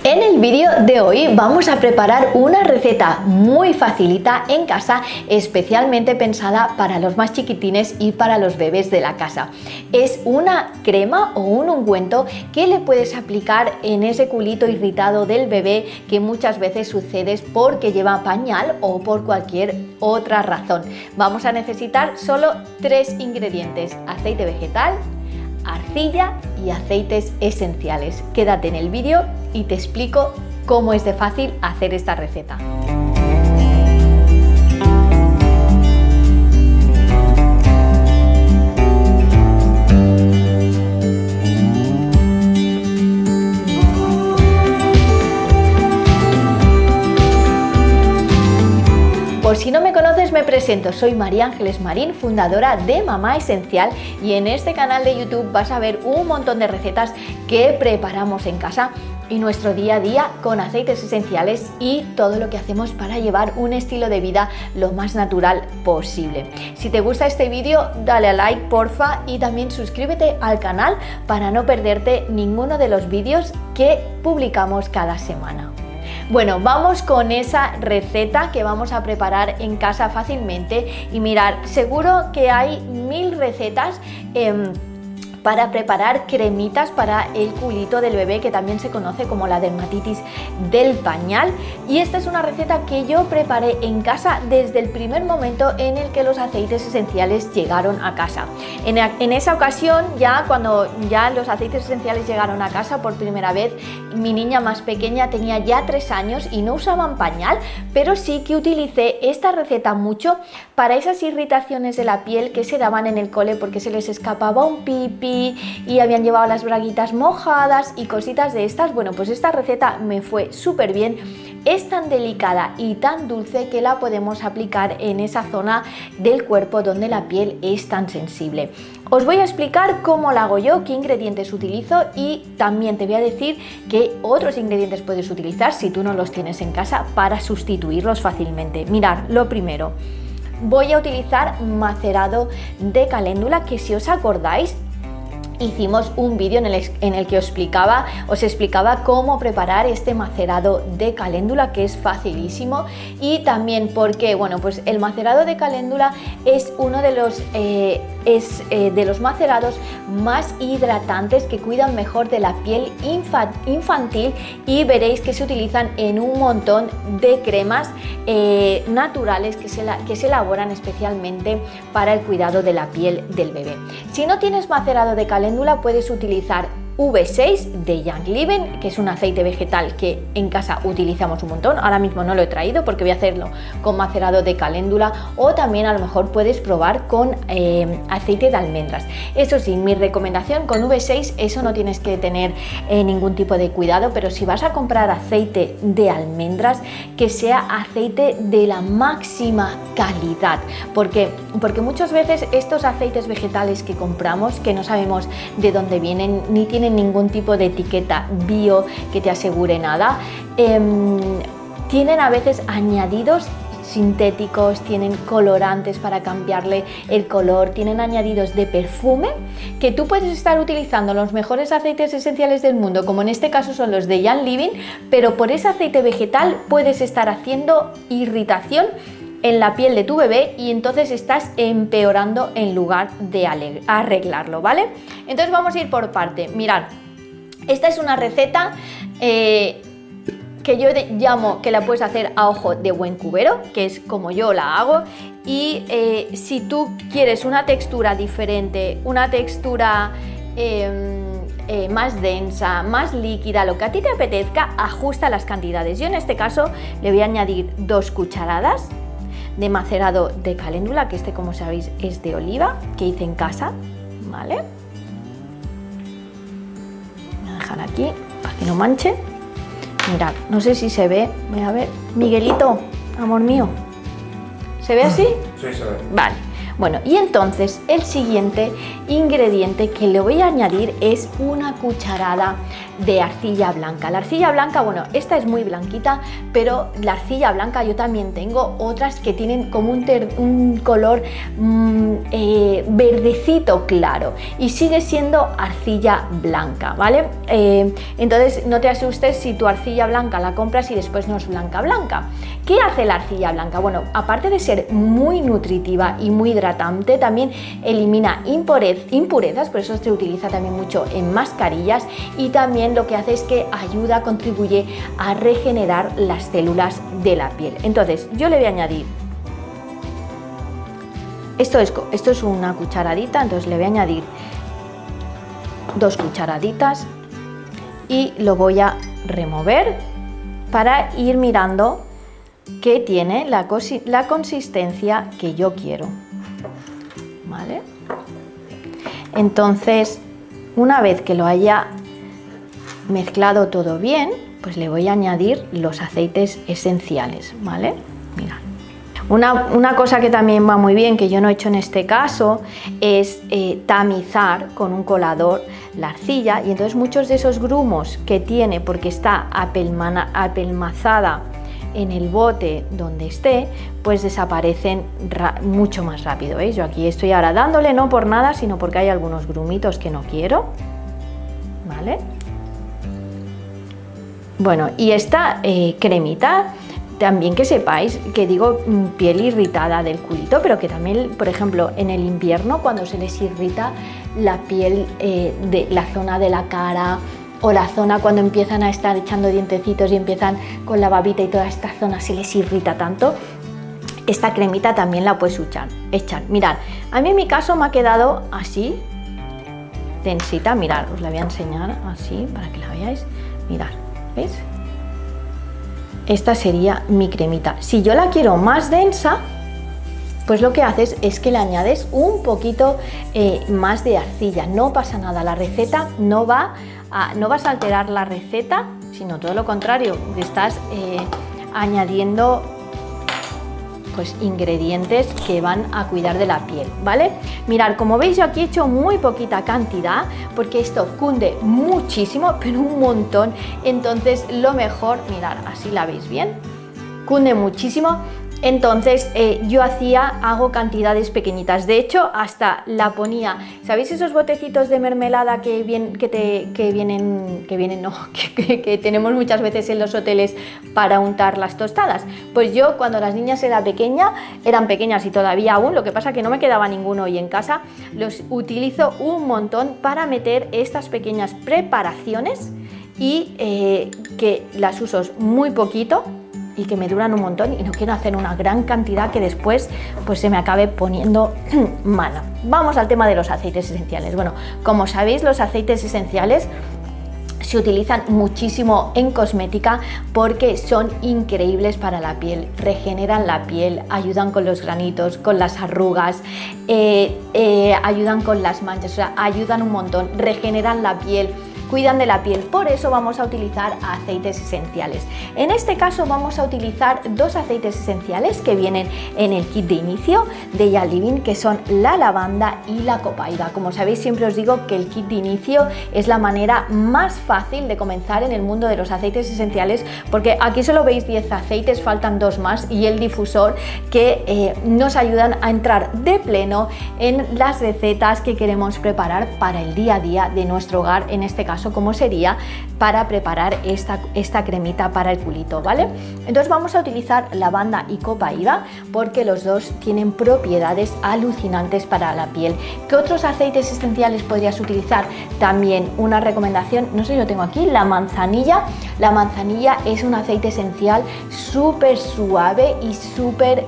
En el vídeo de hoy vamos a preparar una receta muy facilita en casa, especialmente pensada para los más chiquitines y para los bebés de la casa. Es una crema o un ungüento que le puedes aplicar en ese culito irritado del bebé que muchas veces sucede porque lleva pañal o por cualquier otra razón. Vamos a necesitar solo 3 ingredientes: aceite vegetal, arcilla y aceites esenciales. Quédate en el vídeo y te explico cómo es de fácil hacer esta receta. Por si no me conoces, me presento, soy María Ángeles Marín, fundadora de Mamá Esencial, y en este canal de YouTube vas a ver un montón de recetas que preparamos en casa y nuestro día a día con aceites esenciales y todo lo que hacemos para llevar un estilo de vida lo más natural posible. Si te gusta este vídeo, dale a like porfa, y también suscríbete al canal para no perderte ninguno de los vídeos que publicamos cada semana. Bueno, vamos con esa receta que vamos a preparar en casa fácilmente. Y mirad, seguro que hay 1000 recetas para preparar cremitas para el culito del bebé, que también se conoce como la dermatitis del pañal, y esta es una receta que yo preparé en casa desde el primer momento en el que los aceites esenciales llegaron a casa. En esa ocasión, cuando los aceites esenciales llegaron a casa por primera vez, mi niña más pequeña tenía ya 3 años y no usaban pañal, pero sí que utilicé esta receta mucho para esas irritaciones de la piel que se daban en el cole porque se les escapaba un pipí y habían llevado las braguitas mojadas y cositas de estas. Bueno, pues esta receta me fue súper bien. Es tan delicada y tan dulce que la podemos aplicar en esa zona del cuerpo donde la piel es tan sensible. Os voy a explicar cómo la hago yo, qué ingredientes utilizo, y también te voy a decir qué otros ingredientes puedes utilizar si tú no los tienes en casa para sustituirlos fácilmente. Mirad, lo primero, voy a utilizar macerado de caléndula, que si os acordáis, hicimos un vídeo en el que os explicaba cómo preparar este macerado de caléndula, que es facilísimo, y también porque, bueno, pues el macerado de caléndula es uno de los macerados más hidratantes, que cuidan mejor de la piel infantil, y veréis que se utilizan en un montón de cremas naturales que se elaboran especialmente para el cuidado de la piel del bebé. Si no tienes macerado de caléndula, puedes utilizar V6 de Young Living, que es un aceite vegetal que en casa utilizamos un montón. Ahora mismo no lo he traído porque voy a hacerlo con macerado de caléndula, o también a lo mejor puedes probar con aceite de almendras. Eso sí, mi recomendación con V6, eso no tienes que tener ningún tipo de cuidado, pero si vas a comprar aceite de almendras, que sea aceite de la máxima calidad, porque muchas veces estos aceites vegetales que compramos, que no sabemos de dónde vienen ni tienen ningún tipo de etiqueta bio que te asegure nada, tienen a veces añadidos sintéticos, tienen colorantes para cambiarle el color, tienen añadidos de perfume, que tú puedes estar utilizando los mejores aceites esenciales del mundo, como en este caso son los de Young Living, pero por ese aceite vegetal puedes estar haciendo irritación en la piel de tu bebé, y entonces estás empeorando en lugar de arreglarlo, ¿vale? Entonces vamos a ir por parte. Mirad, esta es una receta que yo llamo que la puedes hacer a ojo de buen cubero, que es como yo la hago, y si tú quieres una textura diferente, una textura más densa, más líquida, lo que a ti te apetezca, ajusta las cantidades. Yo en este caso le voy a añadir 2 cucharadas de macerado de caléndula, que como sabéis es de oliva, que hice en casa, ¿vale? Voy a dejar aquí para que no manche. Mirad, no sé si se ve, voy a ver, Miguelito, amor mío, ¿se ve así? Sí, se ve. Vale. Bueno, y entonces el siguiente ingrediente que le voy a añadir es una cucharada de arcilla blanca. La arcilla blanca, bueno, esta es muy blanquita, pero la arcilla blanca yo también tengo otras que tienen como un color verdecito claro y sigue siendo arcilla blanca, ¿vale? Entonces no te asustes si tu arcilla blanca la compras y después no es blanca blanca. ¿Qué hace la arcilla blanca? Bueno, aparte de ser muy nutritiva y muy hidratante, también elimina impurezas, por eso se utiliza también mucho en mascarillas, y también lo que hace es que ayuda, contribuye a regenerar las células de la piel. Entonces yo le voy a añadir, esto es una cucharadita, entonces le voy a añadir 2 cucharaditas y lo voy a remover para ir mirando que tiene la consistencia que yo quiero, ¿vale? Entonces, una vez que lo haya mezclado todo bien, pues le voy a añadir los aceites esenciales, ¿vale? Mira. Una cosa que también va muy bien, que yo no he hecho en este caso, es tamizar con un colador la arcilla, y entonces muchos de esos grumos que tiene porque está apelmazada en el bote donde esté, pues desaparecen mucho más rápido. ¿Veis? Yo aquí estoy ahora dándole, no por nada, sino porque hay algunos grumitos que no quiero, ¿vale? Bueno, y esta cremita, también que sepáis que digo piel irritada del culito, pero que también, por ejemplo, en el invierno, cuando se les irrita la piel de la zona de la cara, o la zona cuando empiezan a estar echando dientecitos y empiezan con la babita y toda esta zona se les irrita tanto, esta cremita también la puedes echar. Mirad, a mí en mi caso me ha quedado así, densita. Mirad, os la voy a enseñar así para que la veáis. Mirad, ¿veis? Esta sería mi cremita. Si yo la quiero más densa, pues lo que haces es que le añades un poquito más de arcilla. No pasa nada, la receta no vas a alterar la receta, sino todo lo contrario, estás añadiendo pues ingredientes que van a cuidar de la piel, ¿vale? Mirad, como veis yo aquí he hecho muy poquita cantidad porque esto cunde muchísimo, pero un montón. Entonces lo mejor, mirad, así la veis bien, cunde muchísimo. Entonces yo hago cantidades pequeñitas, de hecho hasta la ponía, ¿sabéis esos botecitos de mermelada que tenemos muchas veces en los hoteles para untar las tostadas? Pues yo cuando las niñas eran pequeñas y todavía aún, lo que pasa que no me quedaba ninguno hoy en casa, los utilizo un montón para meter estas pequeñas preparaciones y que las uso muy poquito y que me duran un montón, y no quiero hacer una gran cantidad que después pues se me acabe poniendo mala. Vamos al tema de los aceites esenciales. Bueno, como sabéis, los aceites esenciales se utilizan muchísimo en cosmética porque son increíbles para la piel, regeneran la piel, ayudan con los granitos, con las arrugas, ayudan con las manchas, o sea, ayudan un montón, regeneran la piel, cuidan de la piel. Por eso vamos a utilizar aceites esenciales. En este caso vamos a utilizar 2 aceites esenciales que vienen en el kit de inicio de Young Living, que son la lavanda y la copaiba. Como sabéis, siempre os digo que el kit de inicio es la manera más fácil de comenzar en el mundo de los aceites esenciales, porque aquí solo veis 10 aceites, faltan 2 más y el difusor, que nos ayudan a entrar de pleno en las recetas que queremos preparar para el día a día de nuestro hogar, en este caso como sería para preparar esta cremita para el culito, ¿vale? Entonces vamos a utilizar lavanda y copaiba porque los dos tienen propiedades alucinantes para la piel. ¿Qué otros aceites esenciales podrías utilizar? También una recomendación, no sé si lo tengo aquí, la manzanilla. La manzanilla es un aceite esencial súper suave y súper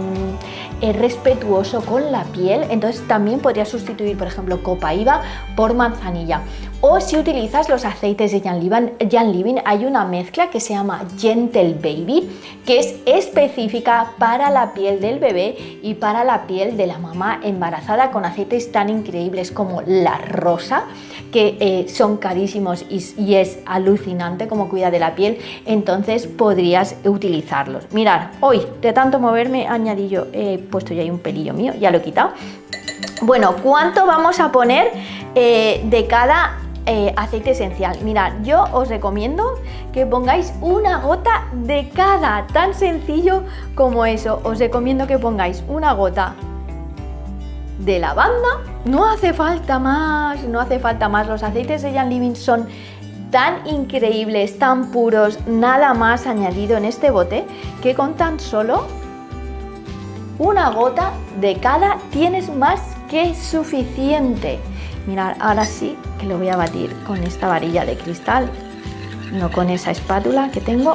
respetuoso con la piel, entonces también podrías sustituir, por ejemplo, copaiba por manzanilla. O si utilizas los aceites de Young Living, hay una mezcla que se llama Gentle Baby, que es específica para la piel del bebé y para la piel de la mamá embarazada, con aceites tan increíbles como la rosa, que son carísimos y es alucinante como cuida de la piel, entonces podrías utilizarlos. Mirad, hoy de tanto moverme añadí he puesto ya ahí un pelillo mío, ya lo he quitado. Bueno, ¿cuánto vamos a poner de cada aceite esencial. Mirad, yo os recomiendo que pongáis una gota de cada, tan sencillo como eso. Os recomiendo que pongáis una gota de lavanda, no hace falta más, no hace falta más. Los aceites de Young Living son tan increíbles, tan puros, nada más añadido en este bote, que con tan solo una gota de cada tienes más que suficiente. Mirad, ahora sí que lo voy a batir con esta varilla de cristal, no con esa espátula que tengo.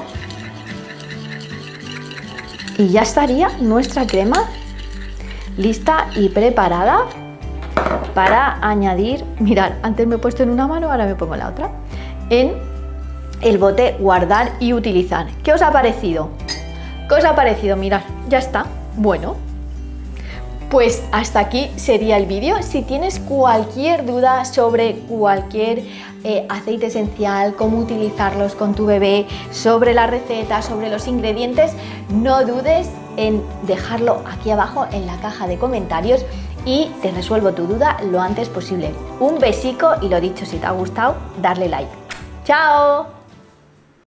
Y ya estaría nuestra crema lista y preparada para añadir. Mirad, antes me he puesto en una mano, ahora me pongo en la otra, en el bote guardar y utilizar. ¿Qué os ha parecido? ¿Qué os ha parecido? Mirad, ya está. Bueno, pues hasta aquí sería el vídeo. Si tienes cualquier duda sobre cualquier aceite esencial, cómo utilizarlos con tu bebé, sobre la receta, sobre los ingredientes, no dudes en dejarlo aquí abajo en la caja de comentarios y te resuelvo tu duda lo antes posible. Un besico y lo dicho, si te ha gustado, darle like. ¡Chao!